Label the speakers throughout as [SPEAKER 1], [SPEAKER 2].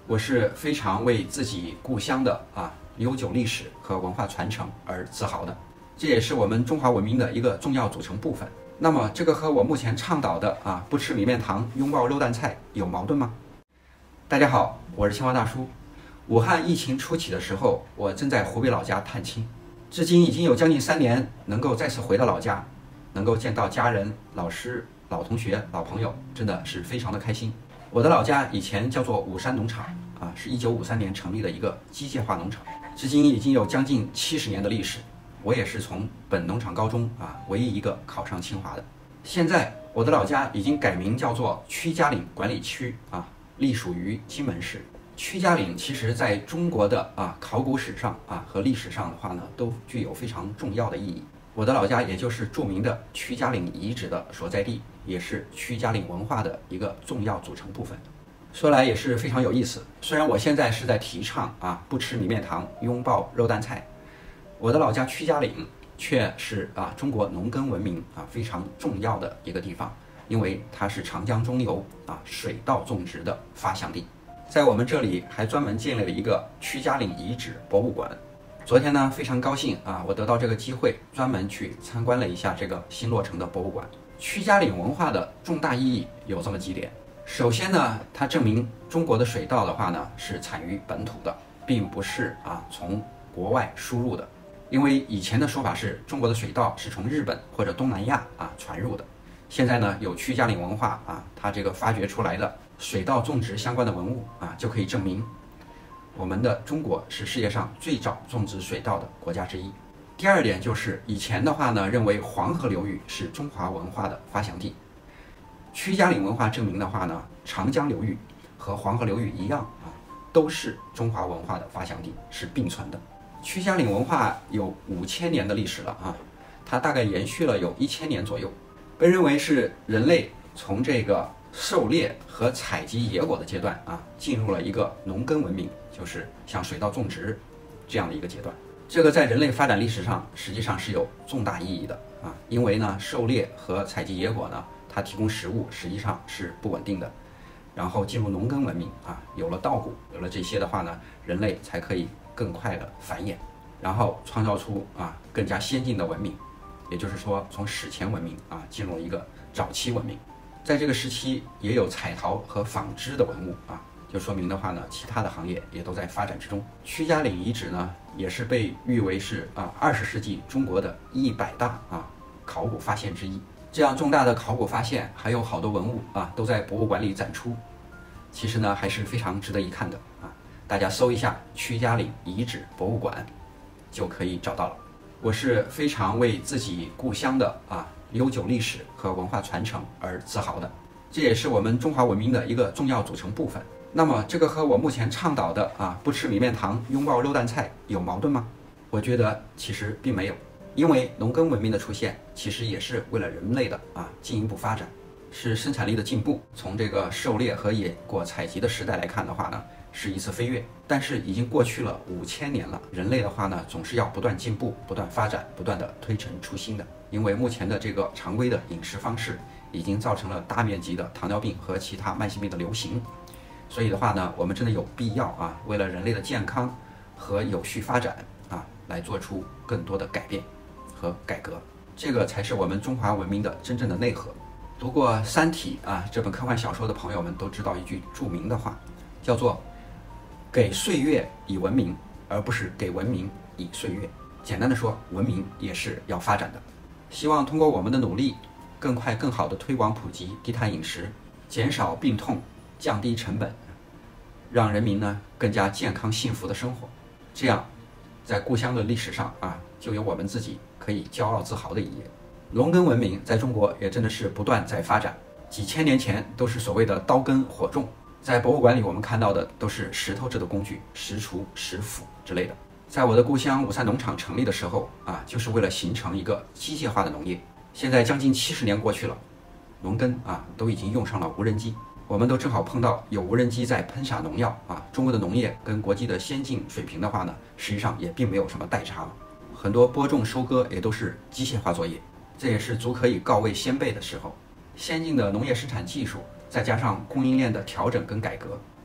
[SPEAKER 1] 我是非常为自己故乡的悠久历史和文化传承而自豪的，这也是我们中华文明的一个重要组成部分。那么这个和我目前倡导的不吃米面糖，拥抱肉蛋菜有矛盾吗？大家好，我是青蛙大叔。武汉疫情初期的时候，我正在湖北老家探亲，至今已经有将近3年，能够再次回到老家，能够见到家人、老师、老同学、老朋友，真的是非常的开心。我的老家以前叫做武山农场是1953年成立的一个机械化农场，至今已经有将近70年的历史。我也是从本农场高中唯一一个考上清华的。现在我的老家已经改名叫做曲家岭管理区隶属于荆门市。曲家岭其实在中国的考古史上和历史上的话呢，都具有非常重要的意义。我的老家也就是著名的曲家岭遗址的所在地，也是曲家岭文化的一个重要组成部分。说来也是非常有意思，虽然我现在是在提倡不吃米面糖，拥抱肉蛋菜，我的老家曲家岭却是中国农耕文明非常重要的一个地方，因为它是长江中游水稻种植的发祥地。在我们这里还专门建立了一个曲家岭遗址博物馆。昨天呢，非常高兴我得到这个机会，专门去参观了一下这个新落成的博物馆。曲家岭文化的重大意义有这么几点。首先呢，它证明中国的水稻的话呢是产于本土的，并不是从国外输入的。因为以前的说法是中国的水稻是从日本或者东南亚传入的。现在呢，有曲家岭文化它这个发掘出来的水稻种植相关的文物就可以证明我们的中国是世界上最早种植水稻的国家之一。第二点就是以前的话呢，认为黄河流域是中华文化的发祥地。曲家岭文化证明的话呢，长江流域和黄河流域一样都是中华文化的发祥地，是并存的。曲家岭文化有5000年的历史了它大概延续了有1000年左右，被认为是人类从这个狩猎和采集野果的阶段进入了一个农耕文明，就是像水稻种植这样的一个阶段。这个在人类发展历史上实际上是有重大意义的因为呢，狩猎和采集野果呢，它提供食物实际上是不稳定的。然后进入农耕文明有了稻谷，有了这些的话呢，人类才可以更快的繁衍，然后创造出更加先进的文明。也就是说，从史前文明进入一个早期文明。在这个时期也有彩陶和纺织的文物就说明的话呢，其他的行业也都在发展之中。曲家岭遗址呢，也是被誉为是20世纪中国的100大考古发现之一。这样重大的考古发现，还有好多文物都在博物馆里展出，其实呢还是非常值得一看的大家搜一下曲家岭遗址博物馆就可以找到了。我是非常为自己故乡的悠久历史和文化传承而自豪的，这也是我们中华文明的一个重要组成部分。那么这个和我目前倡导的不吃米面糖，拥抱肉蛋菜有矛盾吗？我觉得其实并没有，因为农耕文明的出现其实也是为了人类的进一步发展，是生产力的进步。从这个狩猎和野果采集的时代来看的话呢，是一次飞跃，但是已经过去了5000年了。人类的话呢，总是要不断进步、不断发展、不断的推陈出新的。因为目前的这个常规的饮食方式已经造成了大面积的糖尿病和其他慢性病的流行，所以的话呢，我们真的有必要为了人类的健康和有序发展来做出更多的改变和改革，这个才是我们中华文明的真正的内核。读过《三体》这本科幻小说的朋友们都知道一句著名的话，叫做给岁月以文明，而不是给文明以岁月。简单的说，文明也是要发展的。希望通过我们的努力，更快更好的推广普及低碳饮食，减少病痛，降低成本，让人民呢更加健康幸福的生活。这样在故乡的历史上就有我们自己可以骄傲自豪的一页。农耕文明在中国也真的是不断在发展，几千年前都是所谓的刀耕火种，在博物馆里我们看到的都是石头制的工具，石锄、石斧之类的。在我的故乡武山农场成立的时候就是为了形成一个机械化的农业。现在将近70年过去了，农耕都已经用上了无人机。我们都正好碰到有无人机在喷洒农药中国的农业跟国际的先进水平的话呢，实际上也并没有什么代差了。很多播种收割也都是机械化作业，这也是足可以告慰先辈的时候。先进的农业生产技术再加上供应链的调整跟改革，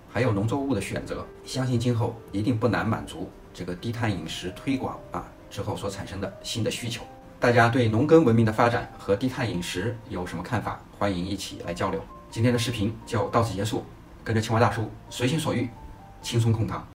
[SPEAKER 1] 还有农作物的选择，相信今后一定不难满足这个低碳饮食推广之后所产生的新的需求。大家对农耕文明的发展和低碳饮食有什么看法？欢迎一起来交流。今天的视频就到此结束，跟着青蛙大叔随心所欲，轻松控糖。